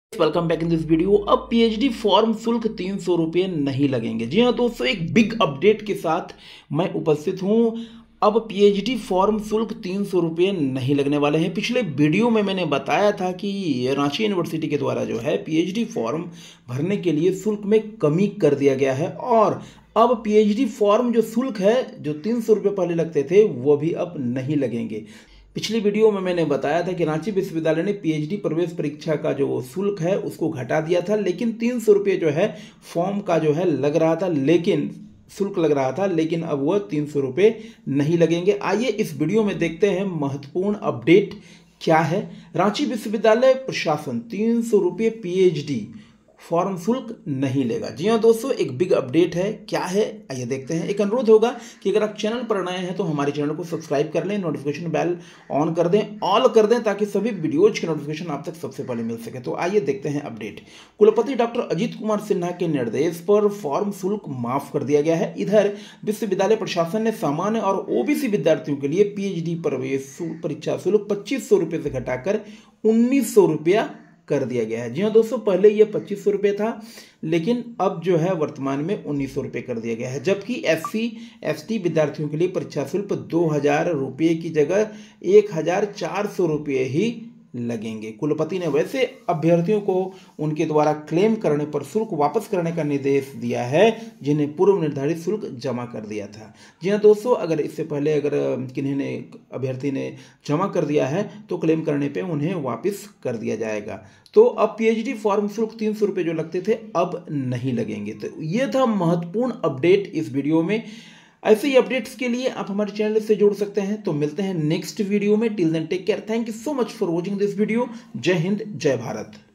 Welcome back in this video. अब PhD form शुल्क 300 रुपये नहीं लगेंगे। जी हाँ दोस्तों, एक बिग अपडेट के साथ मैं उपस्थित हूँ। अब पीएचडी फॉर्म शुल्क 300 रुपये नहीं लगने वाले हैं। पिछले वीडियो में मैंने बताया था कि रांची यूनिवर्सिटी के द्वारा जो है पीएचडी फॉर्म भरने के लिए शुल्क में कमी कर दिया गया है और अब पीएचडी फॉर्म जो शुल्क है, जो 300 रुपये पहले लगते थे, वो भी अब नहीं लगेंगे। पिछली वीडियो में मैंने बताया था कि रांची विश्वविद्यालय ने पीएचडी प्रवेश परीक्षा का जो शुल्क है उसको घटा दिया था, लेकिन 300 रुपये जो है फॉर्म का जो है लग रहा था, लेकिन शुल्क लग रहा था, लेकिन अब वह 300 रुपये नहीं लगेंगे। आइए इस वीडियो में देखते हैं महत्वपूर्ण अपडेट क्या है। रांची विश्वविद्यालय प्रशासन 300 रुपये पीएचडी फॉर्म शुल्क नहीं लेगा। जी हाँ दोस्तों, एक बिग अपडेट है। क्या है आइए देखते हैं। एक अनुरोध होगा कि अगर आप चैनल पर नए हैं तो हमारे चैनल को सब्सक्राइब कर लें, नोटिफिकेशन बेल ऑन कर दें, ऑल कर दें, ताकि सभी वीडियोज की नोटिफिकेशन आप तक सबसे पहले मिल सके। तो आइए देखते हैं अपडेट। कुलपति डॉक्टर अजीत कुमार सिन्हा के निर्देश पर फॉर्म शुल्क माफ कर दिया गया है। इधर विश्वविद्यालय प्रशासन ने सामान्य और ओबीसी विद्यार्थियों के लिए पीएचडी प्रवेश परीक्षा शुल्क 2500 रुपये से घटाकर 1900 रुपया कर दिया गया है। जी हाँ दोस्तों, पहले ये 2500 रुपये था, लेकिन अब जो है वर्तमान में 1900 रुपये कर दिया गया है। जबकि एससी एसटी विद्यार्थियों के लिए परीक्षा शुल्क 2000 रुपये की जगह 1400 रुपये ही लगेंगे। कुलपति ने वैसे अभ्यर्थियों को उनके द्वारा क्लेम करने पर शुल्क वापस करने का निर्देश दिया है जिन्हें पूर्व निर्धारित शुल्क जमा कर दिया था। जी हाँ दोस्तों, अगर इससे पहले किन्हीं अभ्यर्थी ने जमा कर दिया है तो क्लेम करने पे उन्हें वापस कर दिया जाएगा। तो अब पीएचडी फॉर्म शुल्क 300 रुपये जो लगते थे अब नहीं लगेंगे। तो ये था महत्वपूर्ण अपडेट इस वीडियो में। ऐसे ही अपडेट्स के लिए आप हमारे चैनल से जुड़ सकते हैं। तो मिलते हैं नेक्स्ट वीडियो में। Till then take care. Thank you so much for watching this video. जय हिंद, जय भारत।